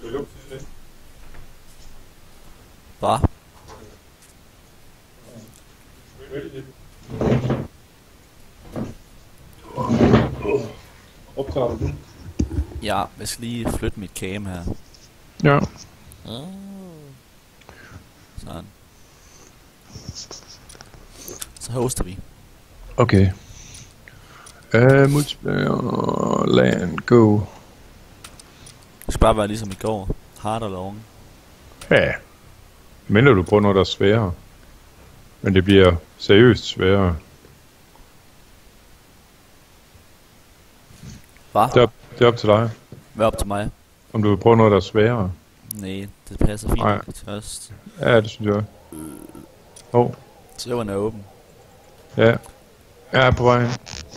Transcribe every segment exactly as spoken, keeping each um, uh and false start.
Hvad? Optager du? Ja, jeg skal lige flytte mit cam her. Ja. Oh. Sådan. Så hoster vi. Okay. Uh, multiplayer, land, go. Det skal bare være ligesom i går. Hard og long. Ja. Mindre du prøver noget, der er sværere. Men det bliver seriøst sværere. Hvad? Det er, op, det er op til dig. Hvad op til mig? Om du vil prøve noget, der er sværere. Nej, det passer fint nok til først. Ja, det synes jeg også. Åh. Oh. Serveren er åben. Ja. Jeg er på vej hen.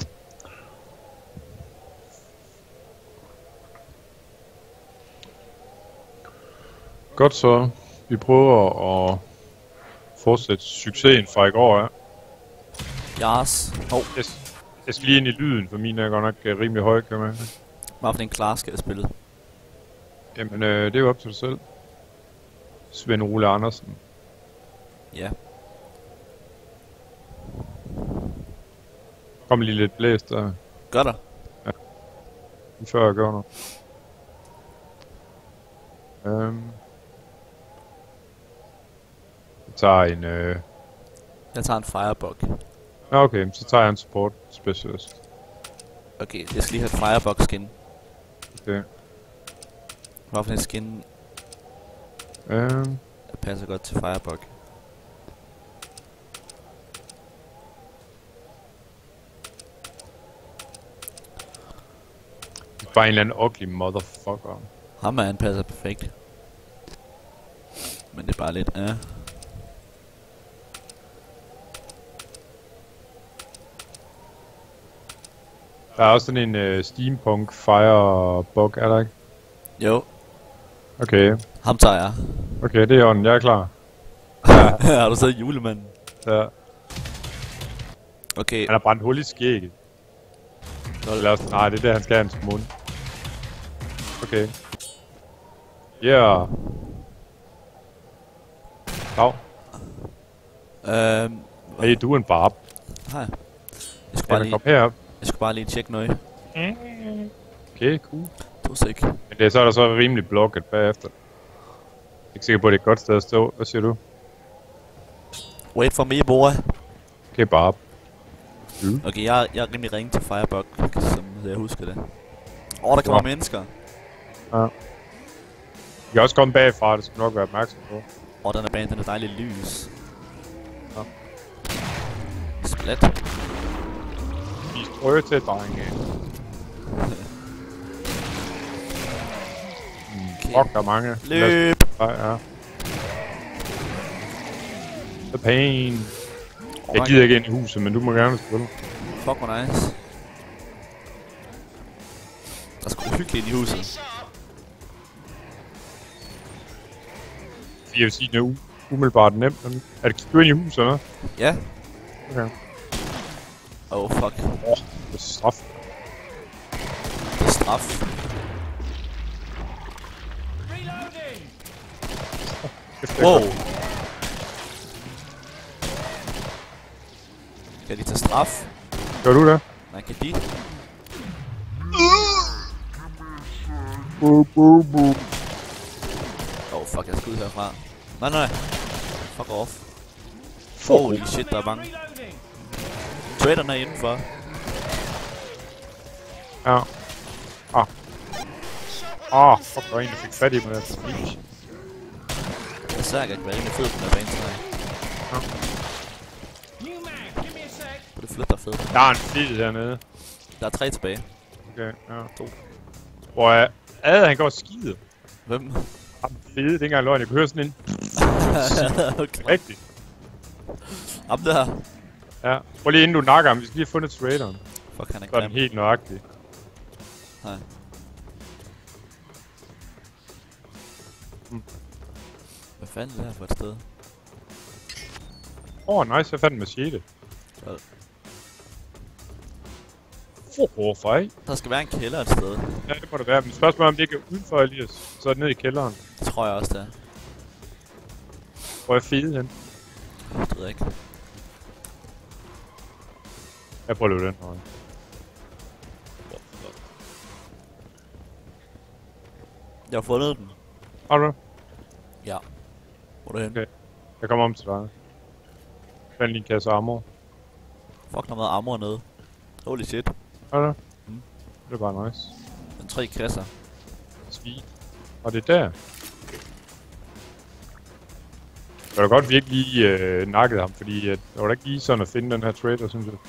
Godt så. Vi prøver at fortsætte succesen fra i går, ja. Yes. Hov. Jeg, jeg skal lige ind i lyden, for min er godt nok uh, rimelig høj, kan man. Hvad for en klar skal jeg spille? Jamen, øh, det er jo op til dig selv. Svend Ole Andersen. Ja. Kom lige lidt blæst der. Gør der? Ja. Før jeg gør noget. Øhm. Jeg tager en, øh... Jeg tager en firebug. Okay, så tager jeg en support specialist. Okay, jeg skal lige have et firebug skin. Okay. Hvad for en skin? Øhm. Det passer godt til firebug. Bare en eller anden ugly motherfucker. Ham er han passer perfekt. Men det er bare lidt, ja. Der er også sådan en uh, steampunk firebug, er der ikke? Jo. Okay. Ham tager jeg. Okay, det er ånden. Jeg er klar. Har du set julemanden? Ja. Okay. Han har brændt hul i skægget. Eller også, nej, det er der, han skal have hans mund. Okay. Yeah. Dav. Øhm. Hey, du er en barb. Hej. Jeg skal bare lige... komme herop. Jeg skal bare lige tjekke noget. Okay, cool. Du er sikker. Men det er så er der så rimelig blokket bagefter. Jeg er ikke sikker på, at det er et godt sted at stå. Hvad siger du? Wait for me, boy. Okay, barb. Mm. Okay, jeg, jeg er rimelig ringe til Firebug, som jeg husker det. Åh, oh, der kommer mennesker. Ja. Vi kan også komme bagfra, det skal nok være opmærksom på. Åh, oh, den er bane, den er dejlig lys. Ja. Splat. Vi strøger til, drenge. Okay. Fuck, der er mange. Løb! Ja, ja. The pain. Jeg gider ikke ind i huset, men du må gerne spille. Fuck, hvor nice. Der er sgu hyggeligt i huset. Jeg vil sige, det er umiddelbart nemt. Men er det kigget ind i huset, eller? Ja. Okay. Oh, fuck. Åh, oh, det er straf. Det er straf. Wow. Kan de tage straf? Gør du det? Nej, kan de? Boop, boop, boop. Oh fuck, jeg skal ud herfra. Nej, nej. Fuck off. Holy shit, der er mange. Traderne er indenfor. Ja. Ah. Ah, fuck, der var en, der fik fat i mig. Jeg ser ikke, at det er rimelig fed på den her bane til mig. Ja. Det flytter fedt. Der er en fed dernede. Der er tre tilbage. Okay, ja. To. Hvor er... Ad, han går og skider. Hvem? Ham fede, det er ikke engang løgn. Jeg kunne høre sådan en... Okay. Rigtigt. Ham der. Ja. Prøv lige inden du nakker ham. Vi skal lige have fundet traderen. Fuck, han er Så er den grim. helt nøjagtig. Nej. Hmm. Hvad fanden er det her for et sted? Åh, oh, nice. Jeg fandt en machete. Hvad? Hvorfor ikke? Der skal være en kælder et sted. Ja, det må det være. Men spørgsmålet er, om det ikke er udenfor, Elias. Så er det ned i kælderen. Det tror jeg også, det er. Hvor er fede hen? Det ved jeg ikke. Jeg prøver at løbe den her. Jeg har fundet den. Har du? Ja. Hvor er du henne? Okay. Jeg kommer om til dig. Find lige en kasse armor. Fuck, der har været armor nede. Holy shit. Har du? Mm. Det er bare nice. Den tre kasser. Sweet. Og det er der. Jeg har godt virkelig lige øh, nakket ham, fordi at, det var da ikke lige sådan at finde den her trader, synes jeg. Jeg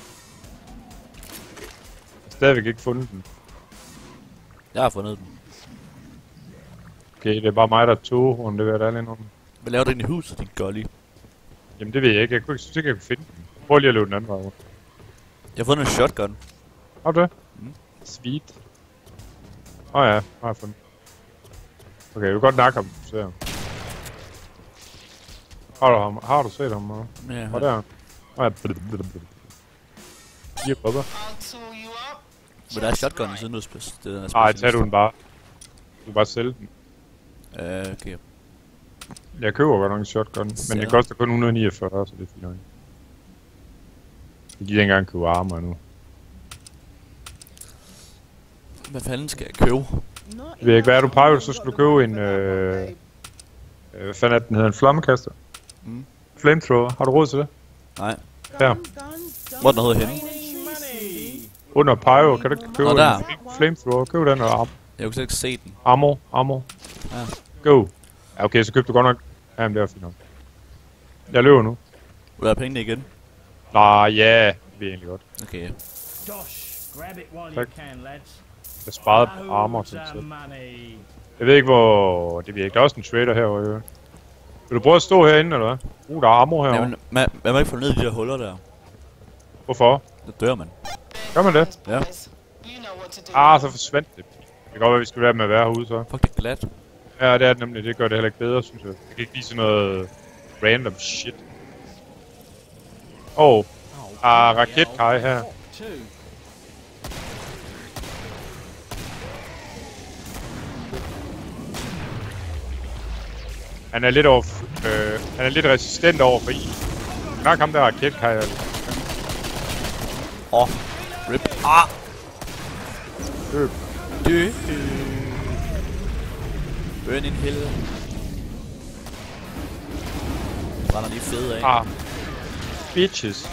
har stadigvæk ikke fundet den. Jeg har fundet den. Okay, det er bare mig, der tog, om det vil jeg da alene om. Hvad laver du inde i huset, din golly? Jamen det ved jeg ikke, jeg kunne ikke synes ikke, jeg kunne finde den. Prøv lige at løbe den anden vej over. Jeg har fundet en shotgun. Har du det? Mm. Sweet. Åh oh, ja, har jeg fundet. Okay, jeg vil godt nakke ham, så jeg. Har du ham? Har du set ham? Og Ja, hvor der? Åh ja. Fire brødre. men der er shotgun siden du spidser. Det er Ej, tag du den bare. Du kan bare sælge den. Øh, okay. Jeg køber godt nok en shotgun, men Så. det koster kun et hundrede og niogfyrre, så det er fint nok. Jeg giver ikke engang købe armor nu. Hvad fanden skal jeg købe? Jeg ved ikke, hvad er du peger, så skal du købe en, øh... øh hvad fanden er den hedder? En flammekaster? Mm. Flamethrower. Har du råd til det? Nej. Her. Hvor er den hedder henne? Under Pyro, kan du ikke købe Nå, der. en flamethrower? Køb den og arm Jeg kunne slet ikke se den. armor, armor. Ja. Go. Ja, okay, så køb du godt nok. Jamen, det er fint nok. Jeg løber nu. Vil du have pengene igen? Nej, ja, det er egentlig godt. Okay. Tak. Jeg sparede på armor til tid. Jeg ved ikke, hvor... Det ved jeg ikke. Der er også en trader herovre. Vil du prøve at stå herinde, eller hvad? Uh, der er armor herovre. Jamen, man, man må ikke få ned i de der huller der. Hvorfor? Der dør man. Gør man det? Ja. Ah, så forsvandt det. Det kan godt være, vi skal være med at være herude, så. Fuck, det er glat. Ja, det er det nemlig. Det gør det heller ikke bedre, synes jeg. Jeg kan ikke lide sådan noget... random shit. Åh. Oh. Ah, raketkaj her. Han er lidt over... Øh, han er lidt resistent over for ild. Nok ham der raketkaj. Åh. Oh. Rip. Ah! Løb. Dø. Burn in hell. Brænder lige fede af. Ah. Bitches.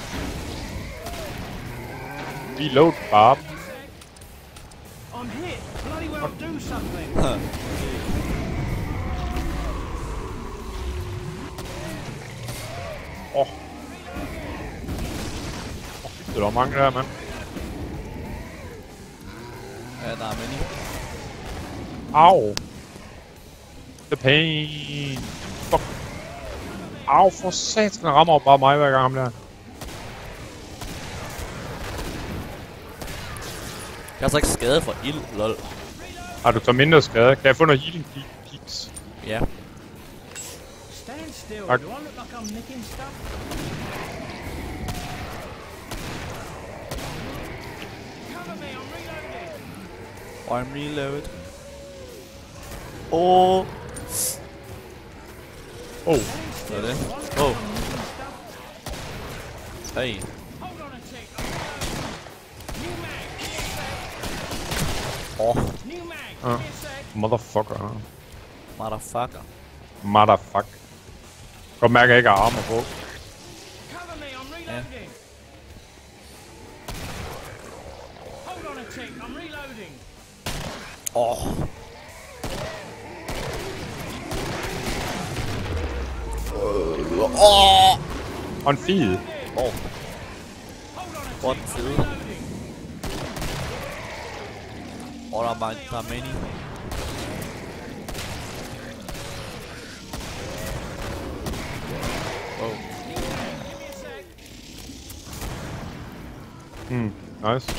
Reload barb. I'm hit. Bloody well do something. Åh. Oh. Oh, det er mange der, mand. Ja, der er many. Au. The pain. Fuck. Au, for satan, den rammer jo bare mig hver gang ham der. Jeg har så ikke skade fra ild, lol. Har du så mindre skade? Kan jeg få noget healing peaks? Ja. Stand still. Tak. Do I look like I'm nicking stuff? Cover me, I'm reloading. I'm reload. Åh. Oh. Hvad er det? Åh. Hey. Hold on a tick. I'm reloading. New mag. Åh. New mag. Uh. Give me a sec. Motherfucker. Motherfucker. Motherfuck. Godt mærke, at jeg ikke har armor på. Cover me, I'm reloading. Hold on a tick. I'm reloading. Åh. Åh. Og en fide. Åh. Hold on a Hvor er tick. den I'm fede. reloading. Åh, der er mange, der er many. Wow. Give me a sec. Hmm, nice.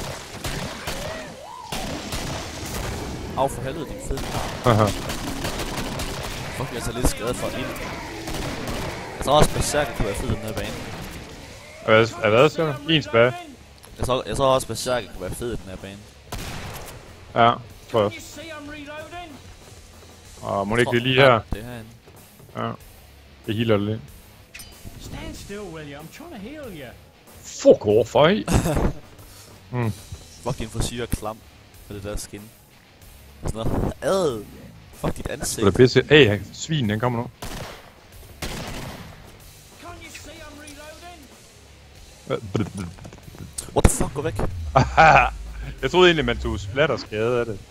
Au for helvede, din fede. Haha. Fuck, jeg tager lidt skade fra ild. Jeg tror også, Berserker kunne være fed i den her bane. Hvad, er hvad siger du? En tilbage. Jeg tror, jeg tror også, Berserker kunne være fed i den her bane. Ja, tror jeg You også. see I'm reloading. Og må ikke det lige her? Det er herinde. Ja. Det healer det lidt. Stand still, will you? I'm trying to heal you. Fuck off, ej! mm. Fuck din frisyr er klam. Med det der skin. Sådan noget. Ad! Fuck dit ansigt. Det er pisse. Hey, svin, den kommer nu. Can't you see I'm reloading? What the fuck, gå væk. Jeg troede egentlig, man tog splatter skade af det.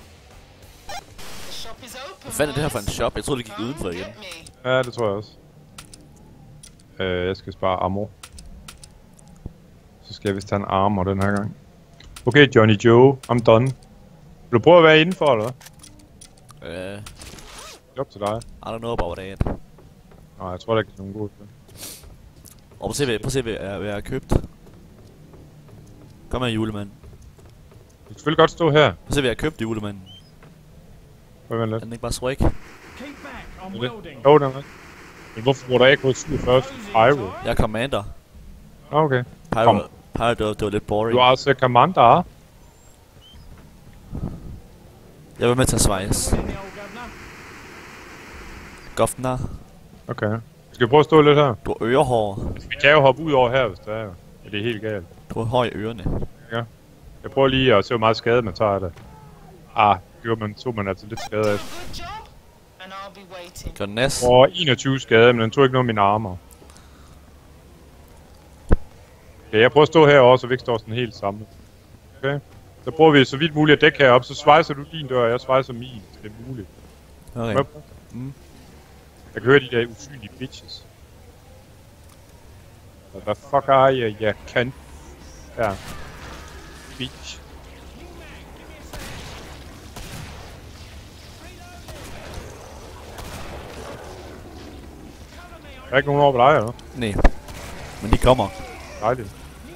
Hvad fanden er det her for en shop? Jeg troede, det gik udenfor igen. Ja, det tror jeg også. Øh, jeg skal spare ammo. Så skal jeg vist tage en armor den her gang. Okay, Johnny Joe, I'm done. Vil du prøve at være indenfor, eller hvad? Øh... Uh, Job til dig. I don't know about that. Nej, jeg tror der ikke er nogen god til. Og prøv at se, hvad, prøv at se, hvad jeg, hvad jeg har købt. Kom her, julemand. Du kan selvfølgelig godt stå her. Prøv at se, hvad jeg har købt, julemanden. Prøv at vente Er lidt. den ikke bare swag? Keep back, I'm welding. Jo, den er. Men hvorfor bruger du ikke på syvogfyrre Pyro? Jeg er commander. Okay. Pyro, Kom. Pyro det, var, det var lidt boring. Du er altså commander. Jeg vil med til at svejs. In the old governor. Governor. Okay. Skal vi prøve at stå lidt her? Du har ørehår. Vi kan jo hoppe ud over her, hvis det er. Ja, det er helt galt. Du har hår i ørerne. Ja. Jeg prøver lige at se, hvor meget skade man tager af det. Ah, gjorde man, tog man altså lidt skade af. Gør den næs. Og enogtyve skade, men den tog ikke noget af mine armer. Okay, jeg prøver at stå herovre, så vi ikke står sådan helt samlet. Okay. Så prøver vi så vidt muligt at dække herop, så svejser du din dør, og jeg svejser min, så det er muligt. Okay. Mm. Jeg kan høre de der usynlige bitches. Hvad fuck er jeg? Jeg kan. Ja. Bitch. Der er ikke nogen over på dig, eller? Nej. Men de kommer. Dejligt.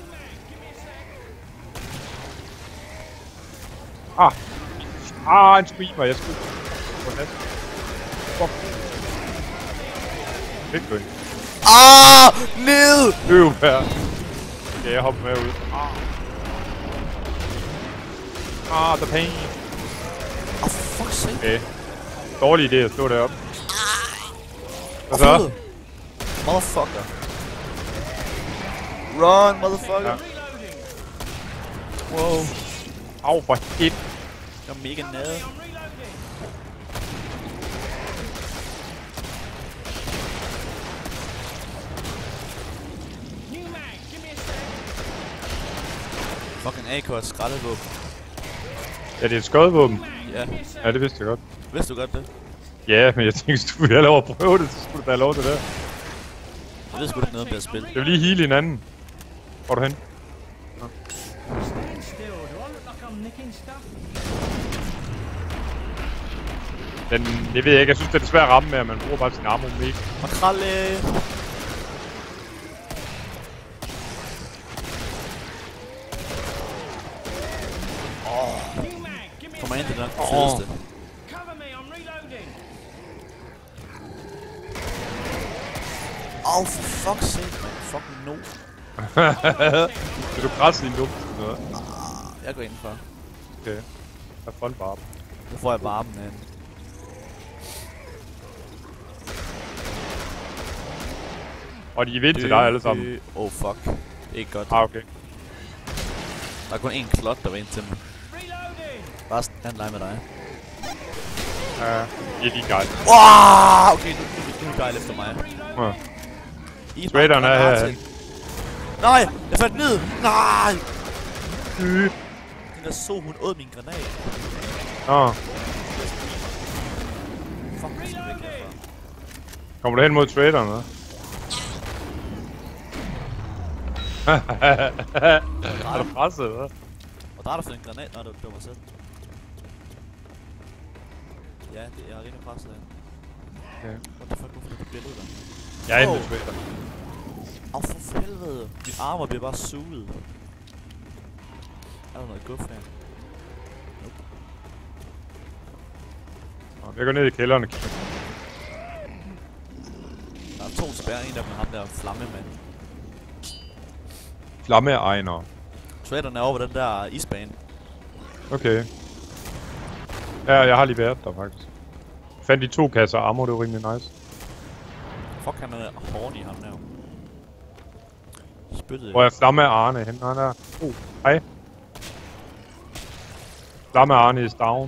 Ah! Ah, en screamer, jeg skulle... Fuck. Fedt, gå ind. Ah! Ned! Øv her. Okay, jeg hopper med ud. Ah. Ah, the pain. Oh, fuck sake. Okay. Dårlig idé at stå deroppe. Hvad så? Fed. Motherfucker. Run, motherfucker. Ja. Wow. Au, for hit. Jeg er mega nede. Fucking A K er skraldevåben. Ja, det er et skodvåben. Ja. Ja, det vidste jeg godt. Vidste du godt det? Ja, men jeg tænkte, hvis du ville have lov at prøve det, så skulle du da have lov til det. Jeg ved sgu ikke noget om det her spil. Jeg vil lige heale hinanden. Hvor er du hen? Stand still. Do I look like I'm nicking stuff? Den, jeg ved ikke, jeg synes det er svært at ramme med, at man bruger bare sin armor mega. Makralle! New mag, give me a Kommer ind til den Åh. fedeste. cover me, I'm reloading. Åh, oh, for fuck's sake, man. Fucking no. Vil du krasse din luft eller noget? Ah, jeg går indenfor. Okay. Have fun, Barb. Nu får jeg varmen ind. Og de er ved til dig alle sammen. Oh fuck. Det er ikke godt. Ah, okay. Der er kun én klot, der var ind til mig. Reloading. Bare stand leg med dig. Ja, de er lige gejl. Wow! Okay, nu, nu, nu er gejl efter mig. Ja. I Traderen er her. til. Nej! Jeg faldt ned! Nej! Øh. Den der så, hun åd min granat. Nå, Fuck, jeg skal væk herfra. kommer du hen mod traderen, eller? Er du presset, eller? Og der er der fået en granat. Nå, det var mig selv. Ja, det, jeg er rimelig presset af. Okay. What the fuck, hvorfor er det billede der? Jeg er inde Åh. ved traderen. Åh, oh, for helvede. Min armor bliver bare suget. Er der noget guf her? Nope. Nå, jeg går ned i kælderen og kigger. Der er to spærre, en af dem er ham der flammemand. Flamme Ejner. Traderen er over på den der isbane. Okay. Ja, jeg har lige været der faktisk. Fandt de to kasser ammo, det var rimelig nice. Fuck, han er horny, ham der. Spyttede Hvor er Flamme Arne henne? Han er... Oh, hej. Flamme Arne is down.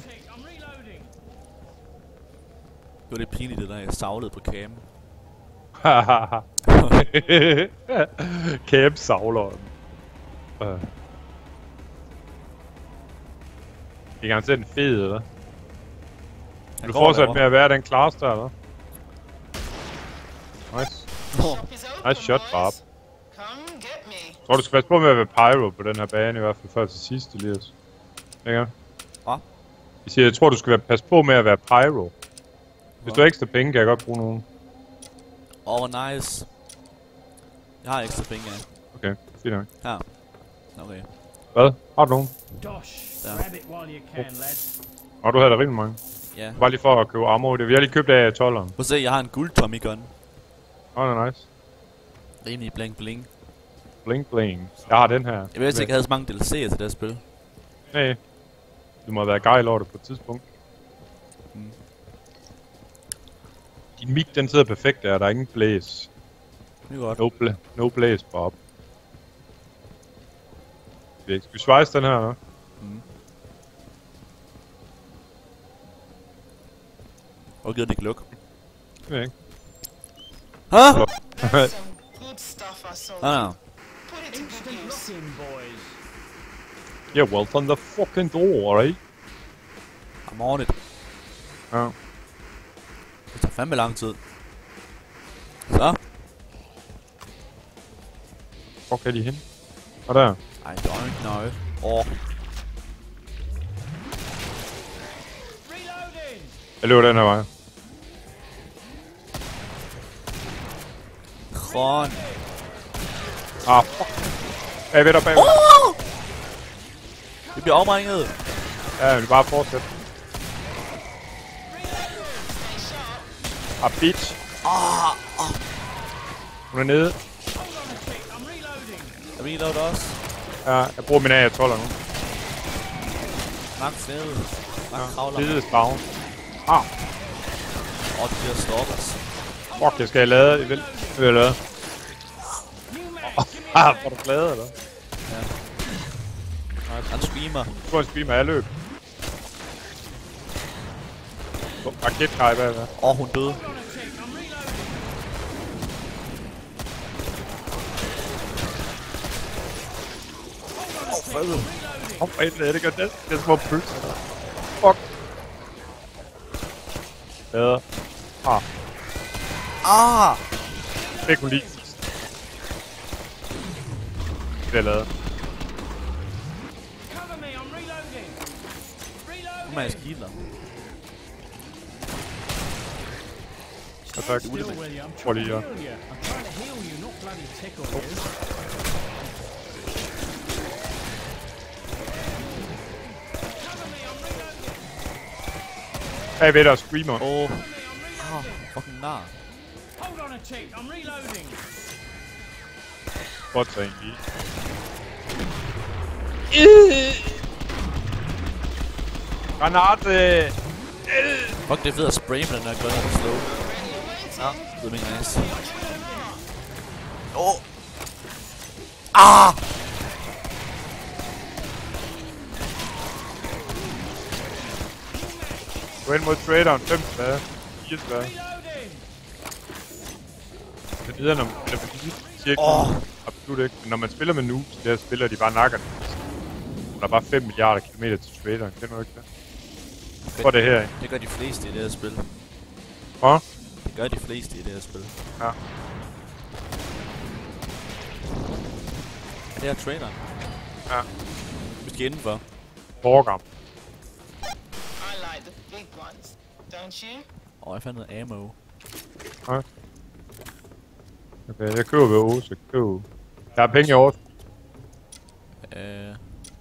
Det var lidt pinligt, det der, jeg savlede på cam. Hahaha. Camp savleren. Uh. Det er garanteret en fed, eller? Du fortsætter med at være den Klaas der, eller? Nice. Oh. Nice shot, Barb. Jeg tror, du skal passe på med at være pyro på den her bane, i hvert fald før til sidst, Elias. Ikke? Hvad? Jeg siger, jeg tror, du skal være, passe på med at være pyro. Hvis du har ekstra penge, kan jeg godt bruge nogen. Åh, oh, nice. Jeg har ekstra penge, ja. Okay, fint nok. Her. Okay. Hvad? Har du nogen? Dosh, grab it while you can, lads. Åh, du havde da rimelig mange. Ja. Bare lige for at købe ammo. Det vi har lige købt af tolderen. Prøv at se, jeg har en guld Tommy gun. Åh, oh, det er nice. Rimelig bling bling. Bling bling. Jeg har den her. Jeg ved ikke, jeg havde så mange D L C'er til det her spil. Nej. Du må have været gejl over det på et tidspunkt. Mm. Din mic, den sidder perfekt der. Der er ingen blæs. Det er godt. No, bla no blæs, Bob. Skal vi svejse den her, eller? Mm. Og gider det ikke lukke? Det er ikke. Hæ? Ah, Yeah, well, on the fucking door, right? I'm on it. Ja. Det tager fandme lang tid. Så. Fuck er de hen? Og der. I don't know. Åh. Jeg løber den her vej. Kron. Ah, fuck. Bagved dig, bagved. Oh! Vi bliver omringet. Ja, vi bare fortsætte. Ah, bitch. Ah, ah. Hun er nede. Jeg reloader også. Ja, jeg bruger min A tolv nu. Nok fede. Nok kravler. Fede spawn. Ah. Åh, oh, de bliver stalkers. Fuck, jeg skal have lavet. Jeg vil. Jeg vil have lavet. Ah, var du glad, eller? Ja. Han screamer. Du får en streamer af løb. Raketkaj bagved. Åh, oh, hun døde. Åh, oh, fede. Åh, oh, fanden, det gør det. Det er små pølser. Fuck. Bedre. Ah. Ah! Det kunne lige. Det er lavet. Nu er jeg skilder. Ja, tak. Prøv lige at... Hey, ved der, screamer. Åh. Oh. Ah, fucking nar. Hold on a tick, I'm reloading. Godt så egentlig. Granate! Fuck, det er fedt at spraye med den her gun og slow. Ja, det er mega nice. Åh! Oh. Ah! Gå ind mod traderen, fem tilbage. fire tilbage. Det lyder, når man spiller med noobs, cirka. Åh! Absolut ikke. Men når man spiller med noobs, der spiller de bare nakker. Der er bare fem milliarder kilometer til traderen. Kender du ikke det? Hvor er det her, ikke? Det gør de fleste i det her spil. Hvad? Det gør de fleste i det her spil. Ja. Er det her traderen? Ja. Måske indenfor. Borgam. Don't you? Åh, oh, jeg fandt noget ammo. Ja. Okay, jeg køber ved Ose. Jeg køber. Jeg har penge i år. Øh...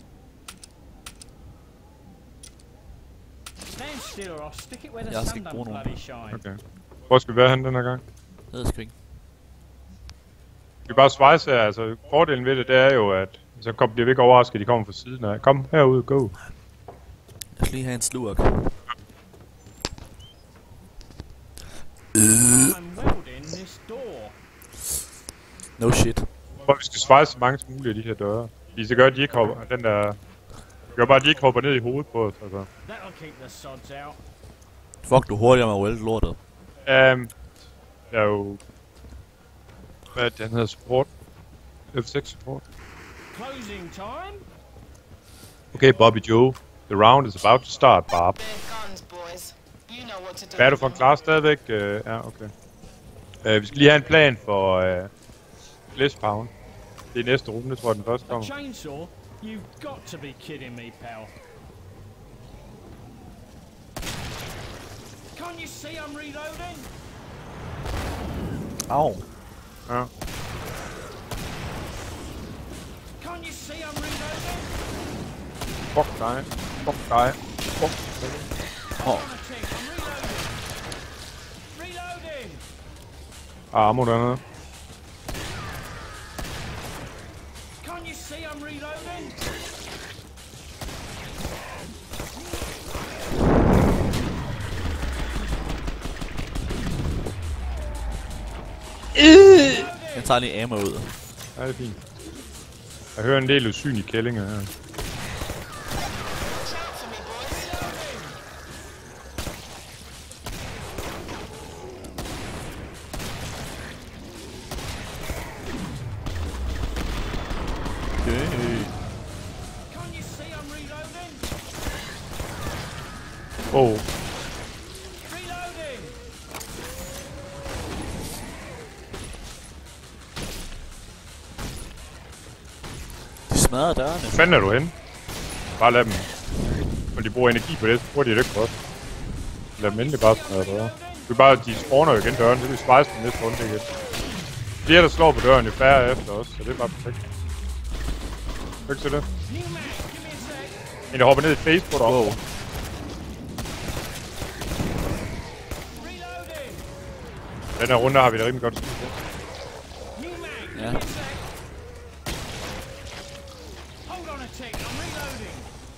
Stand still or I'll stick it where the Jeg skal sun ikke bruge don't nogen. bloody shine. Okay. Hvor skal vi være henne den her gang? Det er sgu ikke. Vi kan bare svejse her. Altså, fordelen ved det, det er jo, at så kom, bliver vi ikke overrasket, at de kommer fra siden af. Kom herud, go. Jeg skal lige have en slurk. I'm welding this door. No shit. Og vi skal svejse så mange som muligt af de her døre. Fordi så gør, at de ikke hopper, den der... gør bare, at de ikke hopper ned i hovedet på os, altså. That'll keep the sods out. Fuck, du er hurtigere med at welde lortet. Um, der er jo... Hvad er det, han hedder? Support? F seks support. Closing time. Okay, Bobby Joe. The round is about to start, Bob. Hvad er du for en klar stadigvæk? Uh, ja, okay. Uh, vi skal lige have en plan for... Uh, Bliss Pound. Det er næste runde, tror jeg, den første kommer. A chainsaw? You've got to be kidding me, pal. Can't you see I'm reloading? Au. Ja. Can't you see I'm reloading? Fuck dig. Fuck dig. Fuck dig. Åh. I'm reloading. Reloading. Armor dernede. Can't you see I'm reloading? Jeg tager lige ammo ud. Ja, det er fint. Jeg hører en del usynlige kællinger her. Okay. Can't you see I'm reloading? Oh. Reloading. De smadrer dørene. Hvor fanden er du henne? Bare lad dem. Når de bruger energi på det, så bruger de det ikke godt. Lad dem endelig bare smadre døre. Det er bare, de spawner jo igen døren, så vi spejser den næste runde igen. Flere der slår på døren, jo færre efter os, så det er bare perfekt. Lykke til det. En der hopper ned i face på dig. Wow. Den her runde har vi det rimelig godt styr på. Ja. Hold on a tick, I'm reloading.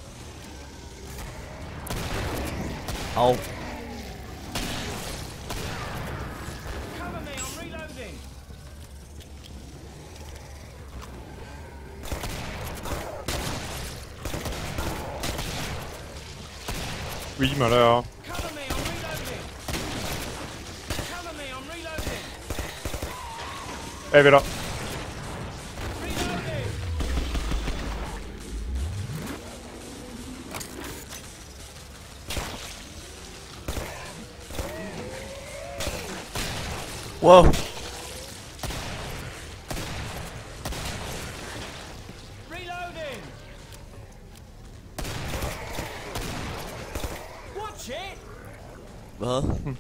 Au. Cover me, I'm reloading. Screamer deroppe. Cover me, I'm reloading. Cover me, I'm reloading. Bagved dig. Reloading. Wow. Reloading. Watch it. Hvad? I'm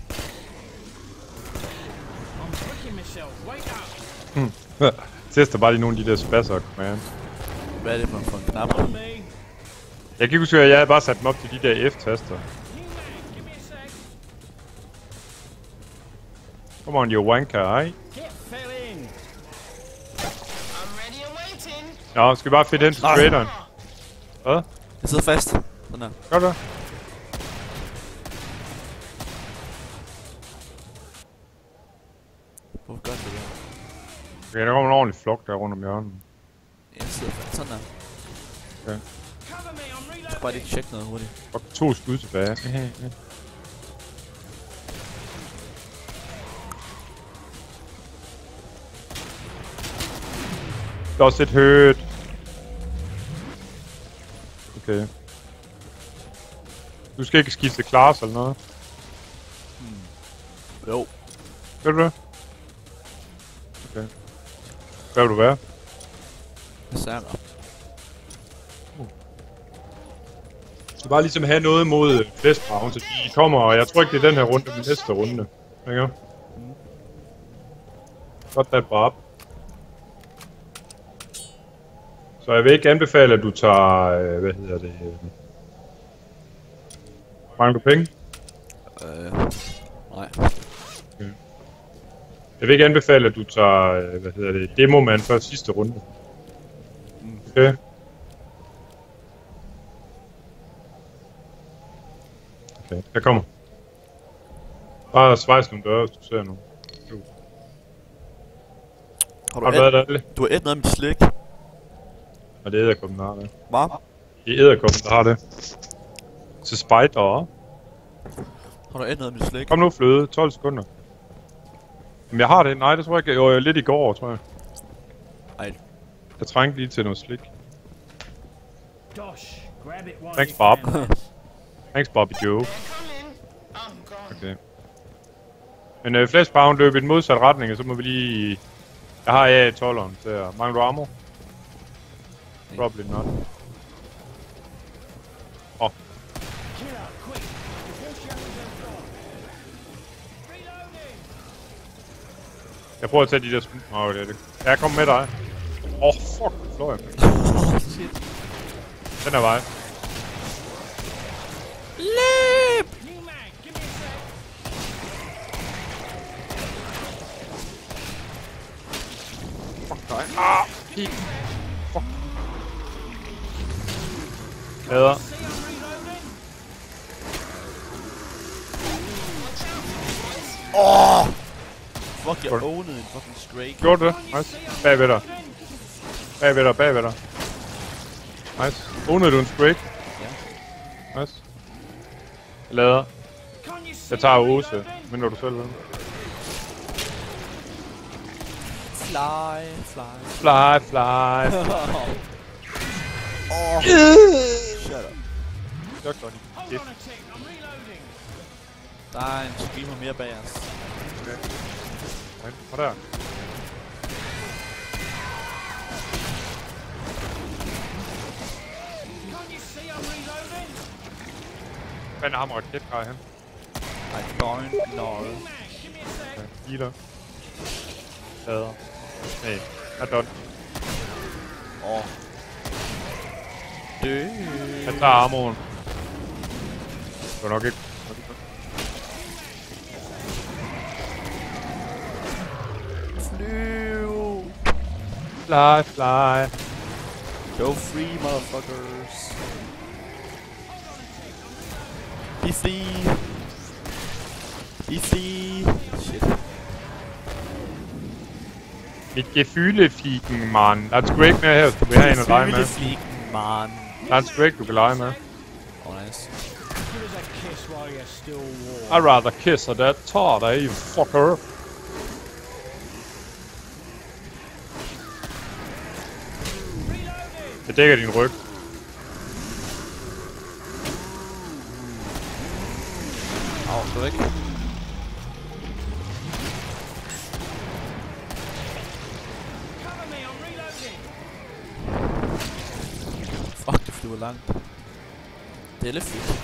tricking myself. Wake up. Tester bare lige nogle af de der spasser, man. Hvad er det for, for en knap? Cover me. Jeg kan ikke huske, at jeg havde bare sat dem op til de der F-taster. New man, give me a sec. Come on, you wanker, ej. Get fell in. I'm ready and waiting. Nå, skal vi bare fedt hen til Nej. traderen. Hvad? Jeg sidder fast. Sådan der. Gør du det? Hvorfor gør det det? Okay, der kommer en ordentlig flok der rundt om hjørnet. Jeg sidder fast. Sådan der. Okay. Cover me, I'm Jeg skal bare lige reloading. tjekke noget hurtigt. Og to skud tilbage. Der er også et højt. Okay. Du skal ikke skifte class eller noget. Jo. Gør du det? Okay. Hvad vil du være? Sanger. Du skal bare ligesom have noget mod flestbraven, så de kommer, og jeg tror ikke det er den her runde, men næste runde. Ikke? Godt that Bob. Så jeg vil ikke anbefale, at du tager, øh, hvad hedder det, øh... mangler du penge? Øh. Nej. Okay. Jeg vil ikke anbefale, at du tager, øh, hvad hedder det, Demoman før sidste runde. Okay. Okay, jeg kommer. Bare svejs nogle døre, hvis du ser nu. Har Har du du været et, der? du har et noget med slik. Og det er edderkoppen, der har det. Hvad? Det er edderkoppen, der har det. Så spider. Har du et noget med slik? Kom nu, fløde. tolv sekunder. Men jeg har det. Nej, det tror jeg ikke. Jo, jeg lidt i går, tror jeg. Ej. Jeg trængte lige til noget slik. Dosh, grab it while Thanks, you Bob. can, lads. Thanks, Bobby Joe. They're coming. Oh, God. Okay. Men øh, flashpound løb i den modsatte retning, og så må vi lige... Jeg har A tolveren, så mangler du ammo? Probably not. Åh. Killer, quick, before she opens her door. Reloading! Jeg prøver at tage de der sm... Åh, oh, det er det. Jeg kommer med dig. Åh, oh, fuck, flår jeg. Shit. Den er vej. Løb! New mag, give me a sec. Fuck dig. Ah, pik. Fuck. Hader. See, I'm reloading. Åh! Fuck, jeg ownede en fucking stray. Gjorde du det? Nice. Bag ved dig. Bag ved dig, bag ved dig. Nice. Ownede du en break? Ja. Nice. Jeg lader. Can't you see Jeg tager I'm Ose, reloading? men når du selv vil. Fly, fly. Fly, fly. Åh. Shut up. Det var godt. Hold on a tick, I'm reloading. Der er en screamer mere bag os. Okay. Og der. Can't you see I'm reloading? Hvad er ham raketgrej hen? I don't know. New mag, give me a sec. Ja, healer. Lader. Nej, er done. Åh. Dø. Han tager armoren. Det var nok ikke... Flyv. Fly, fly. Go free, motherfuckers. Be free. Be free. Shit. Mit Gefühle-Fiken, Mann. Der er sgu ikke mere her, hvis du vil have en at lege med. Flygen, man. Der er sgu ikke, du kan lege med. Oh, nice. Give us a kiss while you're still warm. I'd rather kiss her that tar dig, you fucker. Jeg dækker din ryg. Au, du er væk. Cover me, I'm reloading. Fuck, det flyver langt. Det er lidt fedt.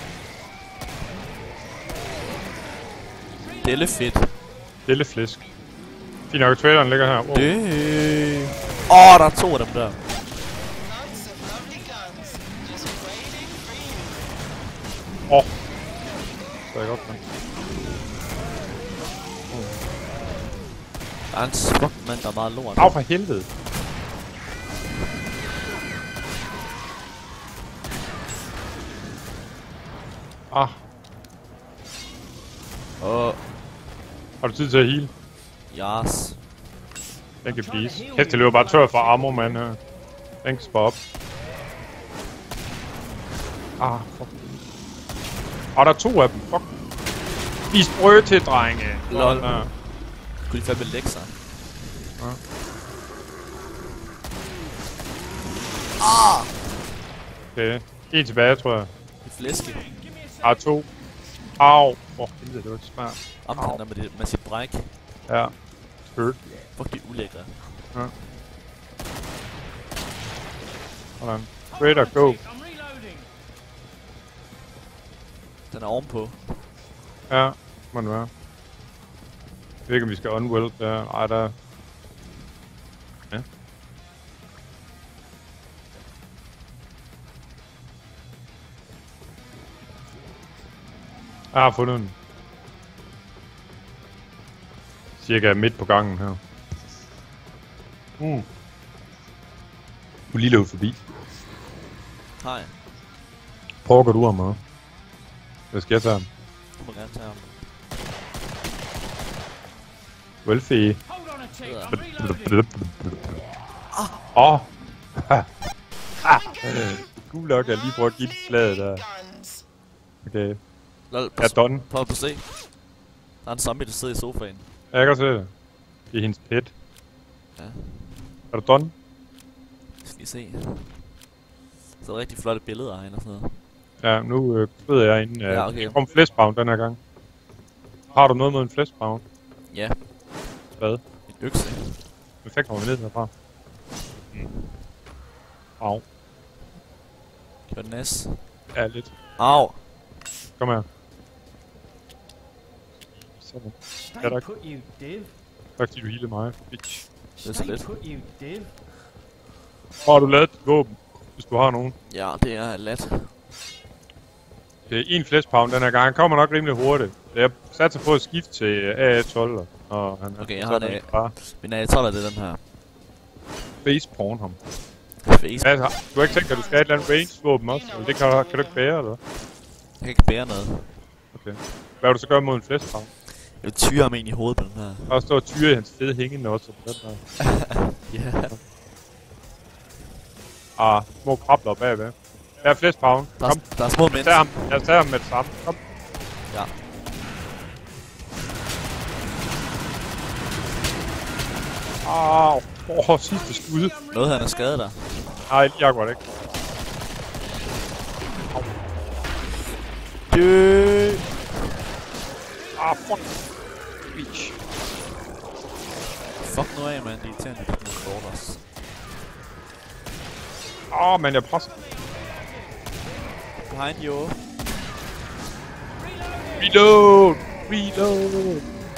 Det er lidt fedt. Lille flæsk. Fint nok, traileren ligger her. Wow. Det. Åh, oh, der er to af dem der. Lots of lovely guns. Just waiting for you. Åh. Oh. Så er jeg godt, man. Der er en fuck mand, der er meget lort. Au for helvede. Ah. Åh, Har du tid til at heal? yes. Thank you, please. Kæft, det løber bare tør for armor, mand her. Thanks, Bob. Ah, fuck. Og der er to af dem, fuck. Vis brød til, drenge. Lol. Ja. Kunne de fandme lægge sig? Ja. Ah! Okay. En tilbage, tror jeg. Det er flæske. Der er to. Au. For helvede, det var smart. Omhandler med, det, med sit bræk. Ja. Spurt. Fuck, de er ulækre. Ja. Sådan. Trader, go. I'm reloading. Den er ovenpå. Ja, må det være. Jeg ved ikke, om vi skal unweld der. Ej, der... Ja. Jeg har fundet den. Cirka midt på gangen her. Mm. Du lige løb forbi. Hej. Prøv at gå du ham med. Hvad skal jeg tage ham? Du må gerne tage ham. Welfie. Hold on a tick, I'm reloading. Åh! Gul nok, jeg lige prøver at give det slaget der. Guns. Okay. Lol, Jeg er done. prøv at se. Der er en zombie, der sidder i sofaen. Ja, jeg kan se det. Det er hendes pet. Ja. Er du done? Jeg skal lige se. Så er rigtig flotte billeder af hende og sådan noget. Ja, nu øh, ved jeg inden. Øh, Ja, okay. Der kom flashpound den her gang. Har du noget mod en flashpound? Ja, Hvad? en økse. Hvad fanden kommer vi ned derfra? Mm. Au. Kør den næs. Ja, lidt. Au! Kom her. Sådan. Ja, Stay tak. put, you div. Tak fordi du healede mig, bitch. Det er så Stay lidt. put, you div. Har du lavet dit våben, hvis du har nogen? Ja, det er let. Det er en flashpound den her gang. Han kommer nok rimelig hurtigt. Jeg satser på at skifte til A A tolv. Og han Okay, jeg så har er en det A- bare Men jeg tror, det er den her. faceporn ham. Face. Altså, du har ikke tænkt, at du skal have et eller andet range-våben også? Eller det kan, du- kan du ikke bære, eller hvad? Jeg kan ikke bære noget. Okay. Hvad vil du så gøre mod en flashpound? Jeg vil tyre ham ind i hovedet på den her. Der står og tyre i hans fede hængende også på den her. Ja. Ah, små krabler bagved. Der er flashpound. Der, Kom, er, der er små jeg mænd. tager ham. Jeg tager ham med det samme. Kom. Ja. Ah, åh, oh, sidste skud. Noget han er skadet der. Nej, lige akkurat ikke. Dø. Ah, fuck. Bitch. Fuck nu af, mand. Det er irriterende, at det er borders. Ah, men jeg presser. Behind you. Reload! Reload!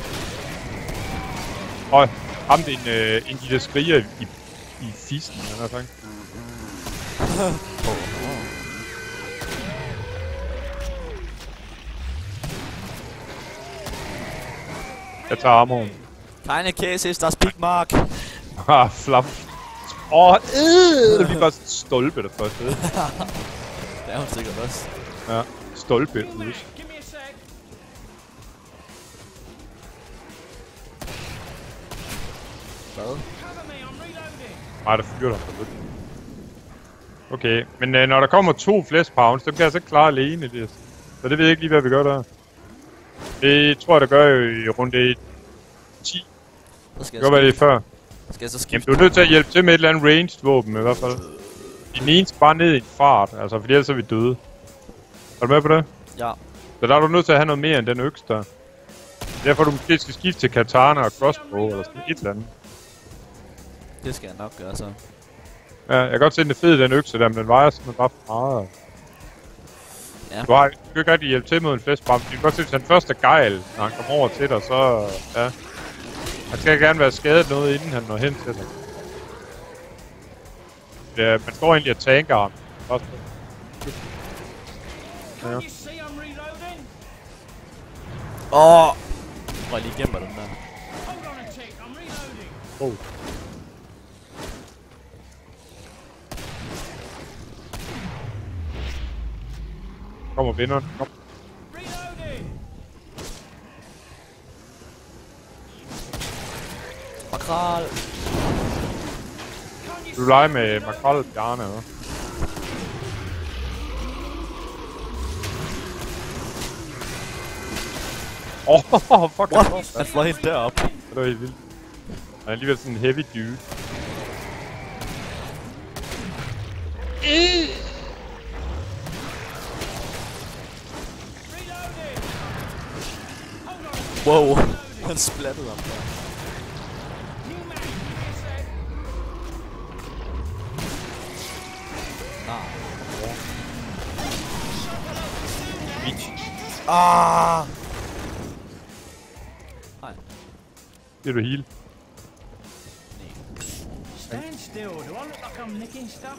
Og ham det en, øh, en de der skriger i, i, i fisten, han har sagt. Jeg tager armoren. Keine cases, das Big Mark. Ah, flap. Åh, oh, øh, vi var sådan en stolpe der først. Øh. Det er hun sikkert også. Ja, stolpe. Give me a sec. Hvad? Cover me, I'm reloading. Nej, der fyrer der for lidt. Okay, men øh, når der kommer to flashpounds, så kan jeg altså ikke klare alene det. Så det ved jeg ikke lige, hvad vi gør der. Det tror jeg, der gør i runde ti. Så skal Det gør, hvad det er før. Skal jeg så Jamen, skifte? du er nødt til at hjælpe til med et eller andet ranged våben i hvert fald. Den ene skal bare ned i en fart, altså, fordi ellers er vi døde. Er du med på det? Ja. Så der er du nødt til at have noget mere end den øks der. Derfor du måske skal skifte til katana og crossbow eller sådan et eller andet. Det skal jeg nok gøre så. Ja, jeg kan godt se, den er fed, den økse der, men den vejer simpelthen bare for meget. Ja. Du har du kan ikke rigtig hjælpe til mod en flashbomb. Du kan godt se, hvis han først er gejl, når han kommer over til dig, så... Ja. Han skal gerne være skadet noget, inden han når hen til dig. Ja, man står egentlig og tanker ham. Også. Ja. You see I'm reloading. Åh! Oh! Prøv lige gemmer den der. Hold on a tick, I'm reloading. Oh. Kommer vinderen. Kom. Reloading. Makral! Du leger med makrel Bjarne, eller? Åh, oh, fuck, What? jeg Han fløj helt derop. Det var helt vildt. Han er alligevel sådan en heavy dude. Reloading. Hold on. Wow. Han splattede ham der. New man, give me a sec. Nej. Bitch. Ah! Nej. Det er du heal. Stand still. Do I look like I'm nicking stuff?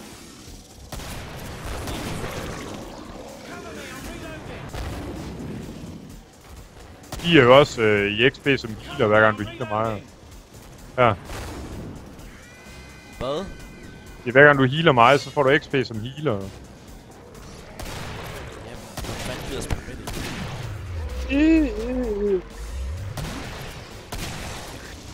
Cover me, I'm reloading. De er jo også øh, i X P som healer, hver gang du healer mig. Ja. Hvad? Det er hver gang du healer mig, så får du X P som healer. Jamen, hvad fanden gider spille med det?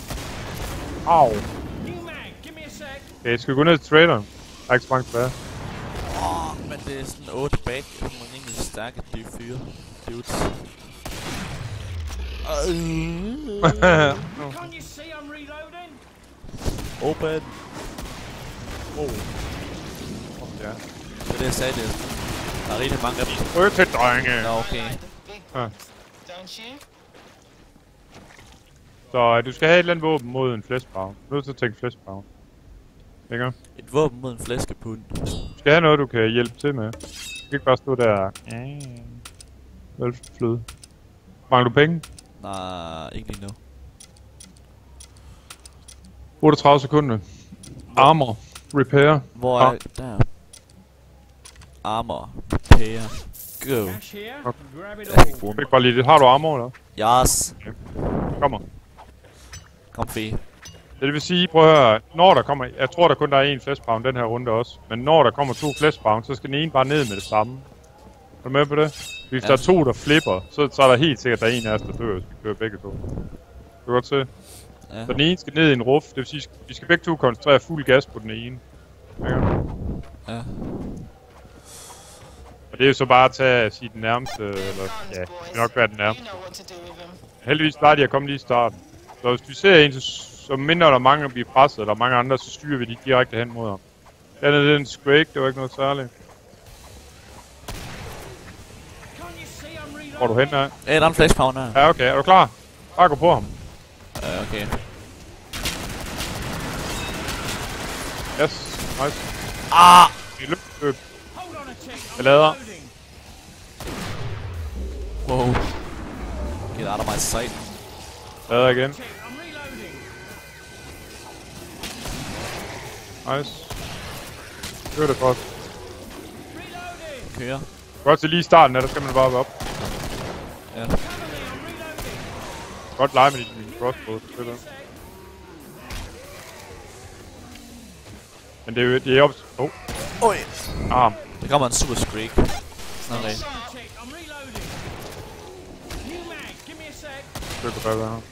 Au. New mag, give me a sec. Okay, skal vi gå ned til traderen? Der er ikke så mange tilbage. Åh, oh, men det er sådan otte bag. Jeg må rimelig stærke de fyre. Dudes. Can't you see I'm reloading? Open. Oh. Ja. Det er det, jeg sagde, det. Der er rigtig mange af dem. Rød til drenge. Nå, okay. The big Ah. don't you? Så uh, du skal have et eller andet våben mod en flashpound. Du er nødt til at tænke flashpound. Ikke? Et våben mod en flæskepund. Du skal have noget, du kan hjælpe til med. Du skal ikke bare stå der. Velfløde. Mangler du penge? Nej, ikke lige nu. otteogtredive sekunder. Armor. Repair. Hvor Ah. er der? Armor. Repair. Go. Cash here. Okay. Grab it all. Fik bare lige det. Har du armor eller? Yes. Kommer. Kom fri. Det vil sige, prøv at høre, når der kommer, jeg tror der kun der er en flashpound den her runde også, men når der kommer to flashpound, så skal den ene bare ned med det samme. Er du med på det? Hvis Ja. der er to, der flipper, så, så er der helt sikkert, at der er en af os, der dør, hvis vi kører begge to. Du kan godt se. Ja. Så den ene skal ned i en ruf, det vil sige, vi skal begge to koncentrere fuld gas på den ene. Ja. Ja. Og det er jo så bare at tage at sige den nærmeste, eller ja, det vil nok være den You nærmeste. know what to do with them. Heldigvis plejer de at komme lige i starten. Så hvis vi ser en, så, så mindre der er mange, der bliver presset, eller mange andre, så styrer vi de direkte hen mod ham. Den er lidt en squake, det var ikke noget særligt. Can't you see I'm reloading? Hvor er du hen af? Ja, der er en flashpound her. Ja, okay. Er du klar? Bare gå på ham. Ja, okay. Yes. Nice. Ah! Vi løb, løb. Hold on a tick. I'm Jeg lader. reloading. Wow. Get out of my sight. Lader igen. Tick, I'm reloading. Nice. Kør det godt. Reloading. Kører. Godt til lige i starten, der skal man bare op. Ja. Cover me, I'm reloading. Godt lege med din crossbow. Det der. Men det er jo det er op. Oh, Oj. arm. Der kommer en super streak. Sådan Hold rigtig. on a tick. I'm reloading. New mag, give me a sec. Kør på bagved her.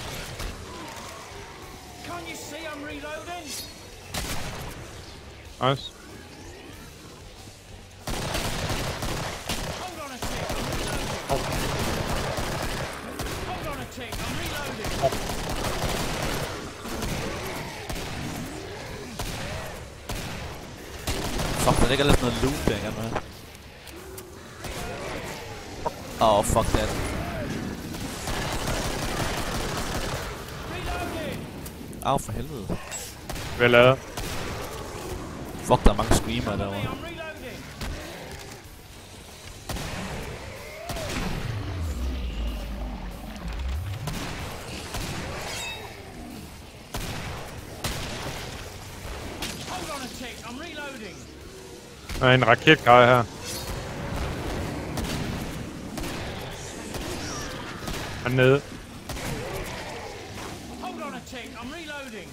Can't you see I'm reloading? Nice. Hold on a tick. I'm reloading. Hold on a tick. I'm reloading. Fuck, der ligger lidt noget loot der, jeg gerne vil have. Åh, oh, fuck that. Reloading. Au, for helvede. Vel lavet. Fuck, der er mange screamer Cover me, derovre. I'm reloading. Hold on a tick. I'm reloading. Der er en raketkaj her. Han er nede. Hold on a tick. I'm reloading.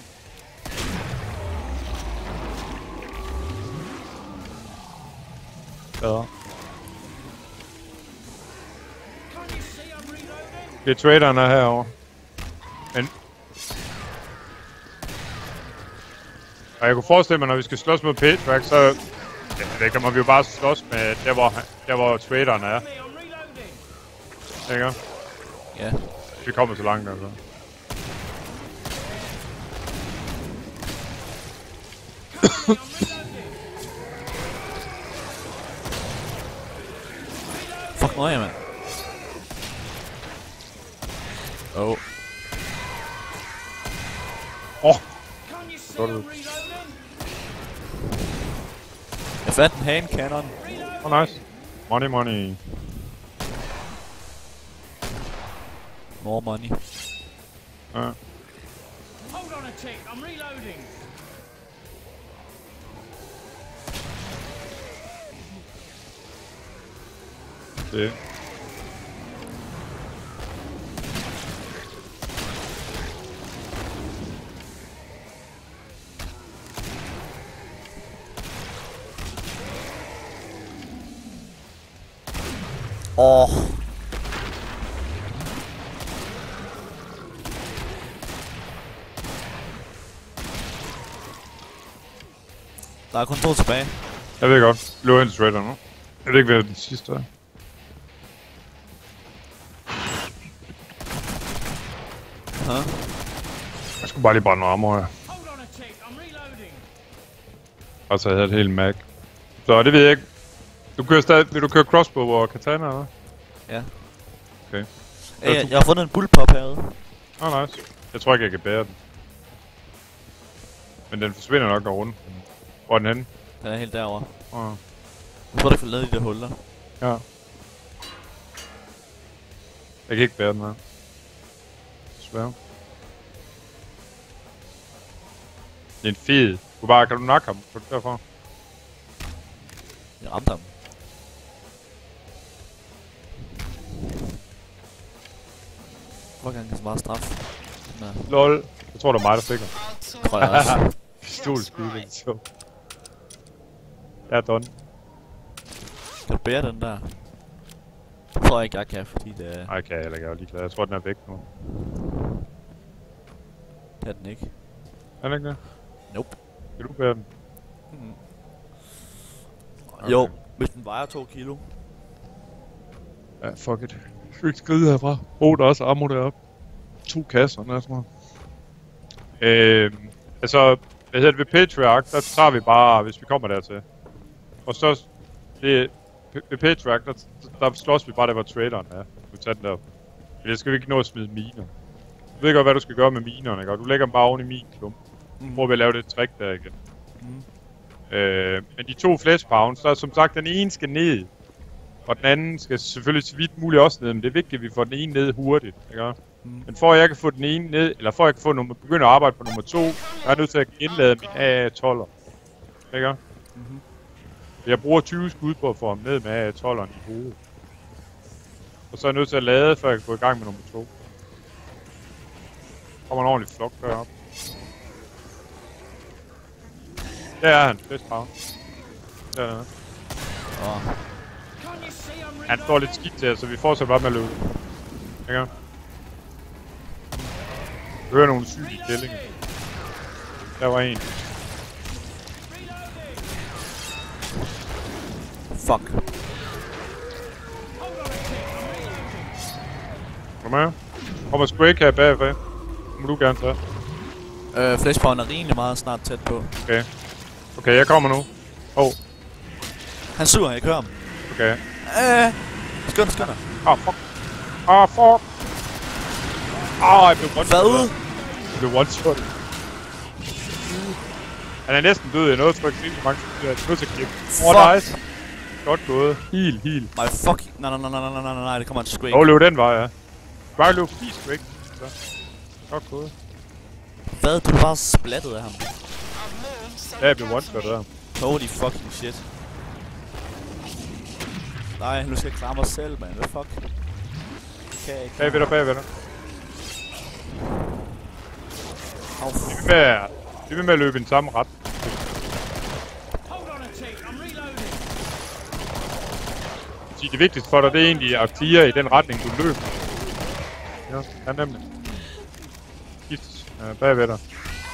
Bedre. Can't you see I'm reloading? Det er traderen er herovre. Men... Og jeg kunne forestille mig, når vi skal slås mod Paytrack, så... Ja, det kan man jo bare slås med der, hvor, der, hvor traderen er. Me, I'm reloading. Ikke? Ja. Vi kommer så langt, altså. Cover me, I'm reloading. Fuck, nøje, mand. Oh. Åh! Oh, Can't you see Got I'm it. reloading? Jeg fandt en hand cannon. oh nice. Money, money. More money. Ja. Hold on a tick. I'm reloading. Det. Åh. Oh. Der er kun to tilbage. Jeg ved godt. Løber ind til Shredder nu. Jeg ved ikke, hvad den sidste er. Huh? Jeg skulle bare lige brænde noget armor her. Hold on a tick, I'm reloading. Og så havde jeg et helt mag. Så det ved jeg ikke. Du kører stadig... Vil du køre crossbow og katana, eller? Ja. Okay. Hey, jeg, jeg har fundet en bullpop herude. Åh, oh, nice. Jeg tror ikke, jeg kan bære den. Men den forsvinder nok rundt. Hvor er den henne? Den er helt derovre. Åh. Oh. Jeg tror, der kan lade i de der huller. Ja. Jeg kan ikke bære den her. Desværre. Det er en fed. Du bare, kan du nakke ham? Kan du derfra? Jeg ramte ham. Hvor kan han så meget straf? Nå. Lol. Jeg tror, det er mig, der fik ham. Tror jeg også. Pistolskud, det er så. Jeg er done. Kan du bære den der? Jeg tror ikke, jeg kan, fordi det er... Nej, kan jeg heller ikke. Jeg er ligeglad. Jeg tror, den er væk nu. Det er den ikke. Er den ikke det? Nope. Vil du bære den? Mm. Okay. Jo, hvis den vejer to kilo. Ja, fuck it. Jeg skal ikke skride herfra. Brug der også ammo deroppe. To kasser, næsten. Øhm, altså, hvad hedder det, ved Patriarch, der tager vi bare, hvis vi kommer dertil. Og så, det, ved Patriarch, der, der slås vi bare der, hvor traderen er. Du tager den der. Men det skal vi ikke nå at smide miner. Du ved godt, hvad du skal gøre med minerne, ikke? Og du lægger dem bare oven i min klump. Mm. Prøv at lave det trick der igen. Mm. Øh, men de to flash pounds, der er som sagt, den ene skal ned. Og den anden skal selvfølgelig så vidt muligt også ned, men det er vigtigt, at vi får den ene ned hurtigt, ikke? Mm. Men for at jeg kan få den ene ned, eller for at jeg kan få nummer, begynde at arbejde på nummer to, der er jeg nødt til at indlade min A A tolver. Ikke? Mm-hmm. Jeg bruger tyve skud på at få ham ned med A A tolveren i hovedet. Og så er jeg nødt til at lade, før jeg kan gå i gang med nummer to. Kommer en ordentlig flok deroppe. Der er han, bedst pound. Der er han. Oh. Han står lidt skidt til, så vi fortsætter bare med at løbe. Ikke? Jeg hører nogle syge kællinger. Der var en. Fuck. Kom med. Kommer Sprake her bagfra. Det må du gerne tage. Øh, flashpound er rimelig meget snart tæt på. Okay. Okay, jeg kommer nu. Åh. Oh. Han suger, jeg kører ham. Okay. Øh, skynd dig, skynd dig. Ah, oh, fuck. Ah, oh, fuck. Ah, oh, jeg blev one-shot. Hvad? Jeg blev one-shot. Han er næsten død. Jeg nåede trykke rigtig mange skud. Jeg er nødt til at klippe. Åh, nice. Godt gået. Heal, heal. My fucking... Nej, nej, nej, nej, nej, nej, nej, det kommer en Scrake. Overlev den vej, ja. Bare løb forbi Scrake. Så. Godt gået. Hvad? Du er bare splattet af ham. Ja, jeg blev one-shot af ham. Holy fucking shit. Nej, nu skal jeg klare mig selv, man. Hvad fuck? Det kan jeg ikke. Bagved dig, bagved dig. Au, Vi vil med, vi vil med at løbe i den samme ret. Det vigtigste for dig, det er egentlig at clear i den retning, du løber. Ja, ja nemlig. Skift øh, bagved dig.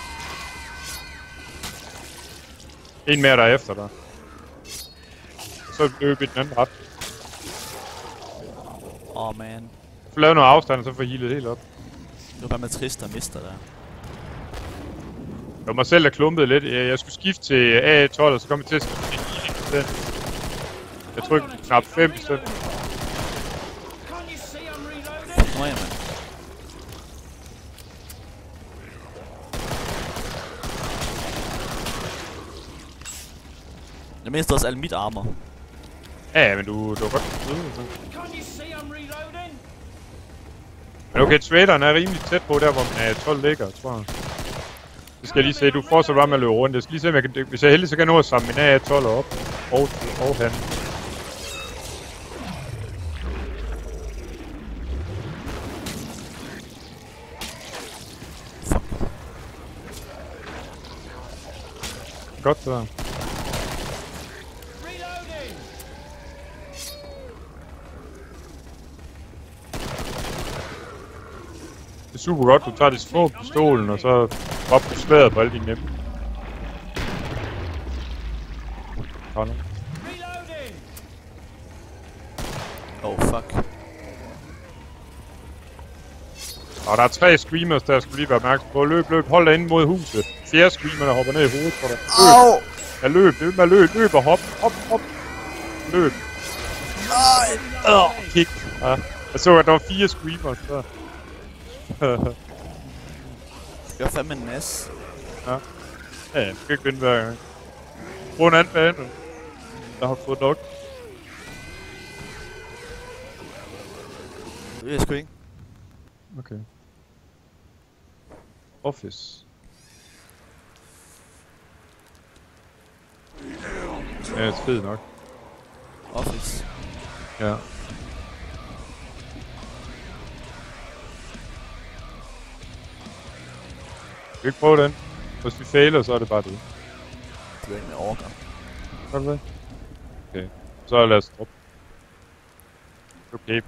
En mere der er efter dig. Så løb i den anden ret. Åh, oh, man. Du laver noget afstand, og så får healet helt op. Nu er bare med trist, der mister der. Det var mig selv, der klumpede lidt. Jeg skulle skifte til A A tolv, og så kom jeg til at skifte til healing til den. Jeg trykte knap fem i stedet. Fuck, nu er jeg, mand. Jeg mister også al mit armor. Ja, men du, du var godt ude. Men okay, traderen er rimelig tæt på der, hvor min A A tolv ligger, tror jeg. Det skal jeg lige se. Du fortsætter bare med at løbe rundt. Jeg skal lige se, om jeg kan... Hvis jeg er heldig, så kan jeg nå at samle min A A tolv op. Og, og han. Fuck. Godt så. Det er super godt, du tager de små pistolen, og så op på sværet på alle de nemme. der er nogen. Reloading! Oh, fuck. Og der er tre screamers, der skulle lige være opmærksom på. Løb, løb, hold dig inde mod huset. Fjerde screamer, der hopper ned i hovedet på dig. Løb! Au! Ja, løb, løb med løb, løb og hop, hop, hop. Løb. Nej! Åh, kick. Ja. Jeg så, at der var fire screamers der. Det var fandme en nas. Ja. Ja, jeg skal ikke vinde hver gang. Brug en anden bane. Jeg har fået nok. Det ved jeg sgu ikke. Okay. Office. Ja, det er fedt nok. Office. Ja. Skal vi ikke prøve den? Hvis vi fejler, så er det bare det. Det er en med orker. Kan du det? Okay. Så lad os droppe. Okay.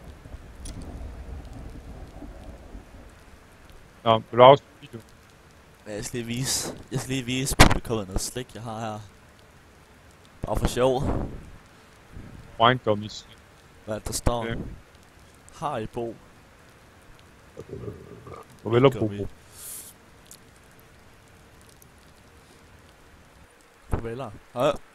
Nå, vil du afslutte videoen? Ja, jeg skal lige vise. Jeg skal lige vise publikummet noget slik, jeg har her. Bare for sjov. Wine gummies. Hvad der står? Okay. Haribo. Farvel og Gummi. Bobo. Farveler. Hej.